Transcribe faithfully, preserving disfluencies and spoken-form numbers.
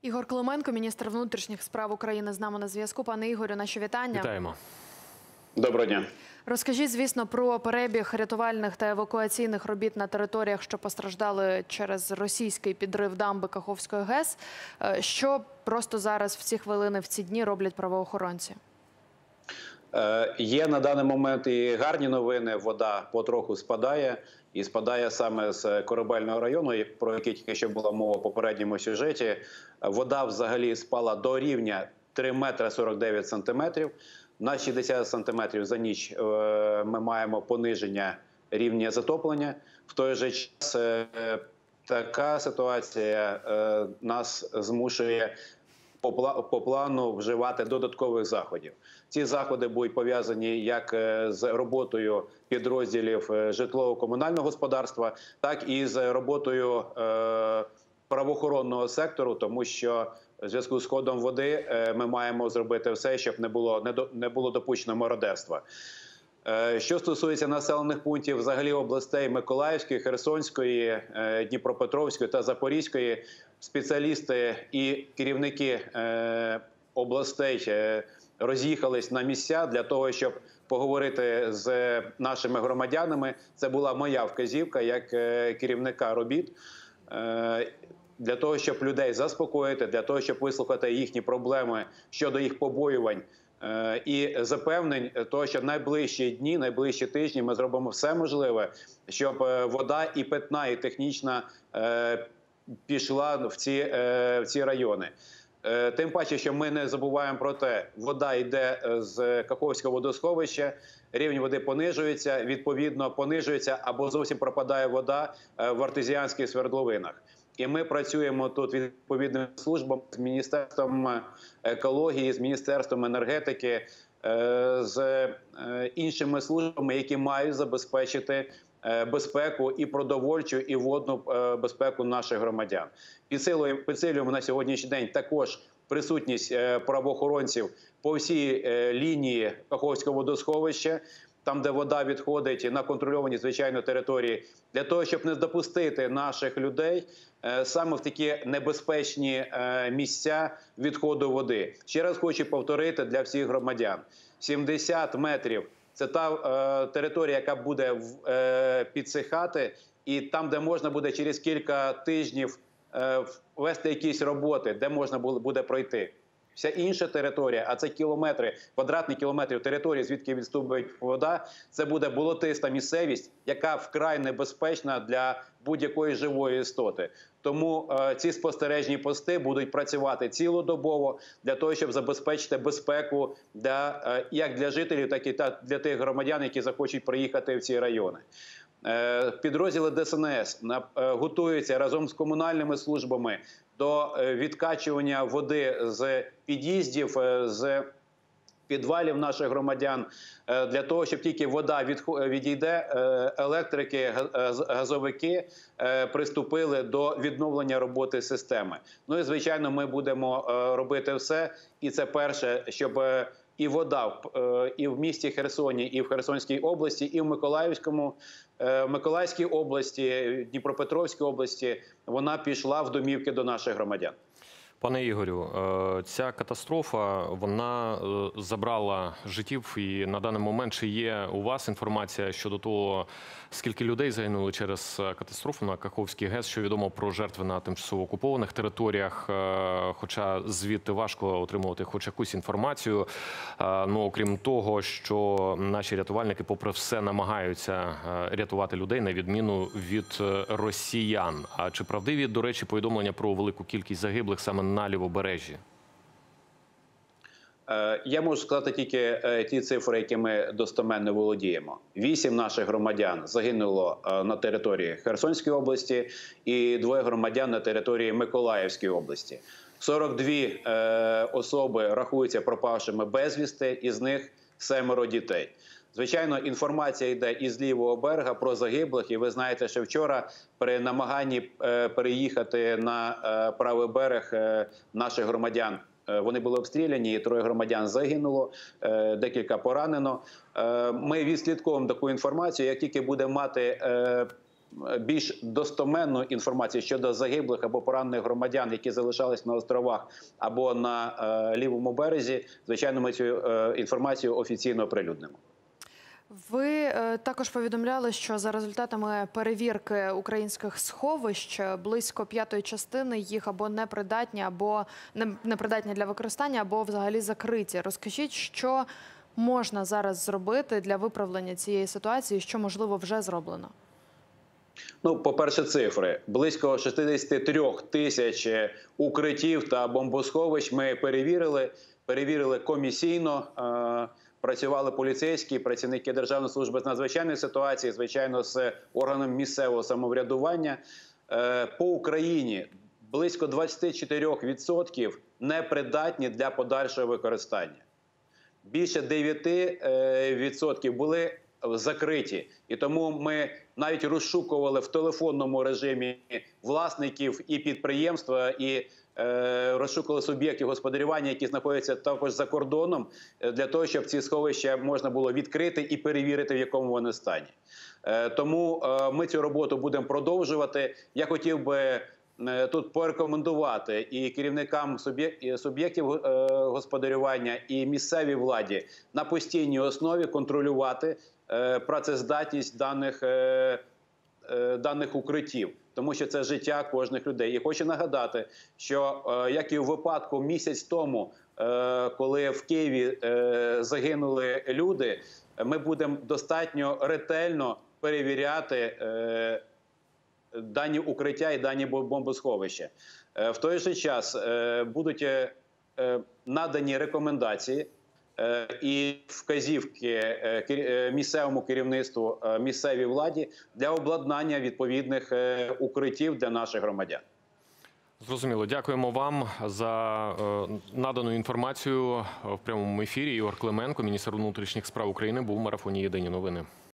Ігор Клименко, міністр внутрішніх справ України, з нами на зв'язку. Пане Ігорю, наші вітання. Вітаємо. Доброго дня. Розкажіть, звісно, про перебіг рятувальних та евакуаційних робіт на територіях, що постраждали через російський підрив дамби Каховської ГЕС. Що просто зараз в ці хвилини, в ці дні роблять правоохоронці? Є на даний момент і гарні новини. Вода потроху спадає. І спадає саме з Корабельного району, про який тільки що була мова в попередньому сюжеті. Вода взагалі спала до рівня три метри сорок дев'ять сантиметрів. На шістдесят сантиметрів за ніч ми маємо пониження рівня затоплення. В той же час така ситуація нас змушує по плану вживати додаткових заходів. Ці заходи будуть пов'язані як з роботою підрозділів житлово-комунального господарства, так і з роботою правоохоронного сектору, тому що в зв'язку з ходом води ми маємо зробити все, щоб не було, не було допущено мародерства. Що стосується населених пунктів взагалі областей Миколаївської, Херсонської, Дніпропетровської та Запорізької, спеціалісти і керівники областей роз'їхались на місця для того, щоб поговорити з нашими громадянами. Це була моя вказівка як керівника робіт. Для того, щоб людей заспокоїти, для того, щоб вислухати їхні проблеми щодо їх побоювань і запевнень того, що найближчі дні, найближчі тижні ми зробимо все можливе, щоб вода і питна, і технічна пішла в ці, в ці райони. Тим паче, що ми не забуваємо про те, вода йде з Каховського водосховища, рівень води понижується, відповідно понижується або зовсім пропадає вода в артезіанських свердловинах. І ми працюємо тут відповідними службами з Міністерством екології, з Міністерством енергетики, з іншими службами, які мають забезпечити безпеку і продовольчу, і водну безпеку наших громадян. Підсилюємо на сьогоднішній день також присутність правоохоронців по всій лінії Каховського водосховища, там, де вода відходить на контрольовані, звичайно, території, для того, щоб не допустити наших людей саме в такі небезпечні місця відходу води. Ще раз хочу повторити для всіх громадян. сімдесят метрів – це та е, територія, яка буде е, підсихати, і там, де можна буде через кілька тижнів е, вести якісь роботи, де можна буде пройти. Вся інша територія, а це кілометри, квадратні кілометри території, звідки відступить вода, це буде болотиста місцевість, яка вкрай небезпечна для будь-якої живої істоти. Тому е, ці спостережні пости будуть працювати цілодобово для того, щоб забезпечити безпеку для, е, як для жителів, так і для тих громадян, які захочуть приїхати в ці райони. Е, підрозділи Де Ес Ен Ес е, готуються разом з комунальними службами до відкачування води з під'їздів, з підвалів наших громадян, для того, щоб тільки вода відійде, електрики, газовики приступили до відновлення роботи системи. Ну і, звичайно, ми будемо робити все. І це перше, щоб і вода і в місті Херсоні, і в Херсонській області, і в Миколаївському, в Миколаївській області, Дніпропетровській області, вона пішла в домівки до наших громадян. Пане Ігорю, ця катастрофа, вона забрала життів, і на даний момент чи є у вас інформація щодо того, скільки людей загинули через катастрофу на Каховській ГЕС, що відомо про жертви на тимчасово окупованих територіях, хоча звідти важко отримувати хоч якусь інформацію. Ну, окрім того, що наші рятувальники, попри все, намагаються рятувати людей на відміну від росіян. А чи правдиві, до речі, повідомлення про велику кількість загиблих саме на лівобережжі? Я можу сказати тільки ті цифри, які ми достеменно володіємо. Вісім наших громадян загинуло на території Херсонської області і двоє громадян на території Миколаївської області. сорок дві особи рахуються пропавшими безвісти, із них семеро дітей. Звичайно, інформація йде із лівого берега про загиблих, і ви знаєте, що вчора при намаганні переїхати на правий берег наших громадян, вони були обстріляні, і троє громадян загинуло, декілька поранено. Ми відслідковуємо таку інформацію, як тільки будемо мати більш достоменну інформацію щодо загиблих або поранених громадян, які залишались на островах або на е, лівому березі, звичайно, ми цю е, інформацію офіційно оприлюднимо. Ви е, також повідомляли, що за результатами перевірки українських сховищ близько п'ятої частини їх або непридатні, або не, непридатні для використання, або взагалі закриті. Розкажіть, що можна зараз зробити для виправлення цієї ситуації, що, можливо, вже зроблено? Ну, по-перше, цифри. Близько шістдесят три тисяч укриттів та бомбосховищ ми перевірили. Перевірили комісійно. Е Працювали поліцейські, працівники Державної служби з надзвичайних ситуацій, звичайно, з органом місцевого самоврядування. Е по Україні близько двадцять чотири відсотки непридатні для подальшого використання. Більше дев'ять відсотків були закриті. І тому ми навіть розшукували в телефонному режимі власників і підприємства, і е, розшукували суб'єктів господарювання, які знаходяться також за кордоном, для того, щоб ці сховища можна було відкрити і перевірити, в якому вони стані. Е, тому е, ми цю роботу будемо продовжувати. Я хотів би тут порекомендувати і керівникам суб'єктів господарювання, і місцевій владі на постійній основі контролювати працездатність даних, даних укриттів, тому що це життя кожних людей. І хочу нагадати, що як і в випадку місяць тому, коли в Києві загинули люди, ми будемо достатньо ретельно перевіряти дані укриття і дані бомбосховища. В той же час будуть надані рекомендації і вказівки місцевому керівництву, місцевій владі для обладнання відповідних укриттів для наших громадян. Зрозуміло. Дякуємо вам за надану інформацію в прямому ефірі. Ігор Клименко, міністр внутрішніх справ України, був в марафоні «Єдині новини».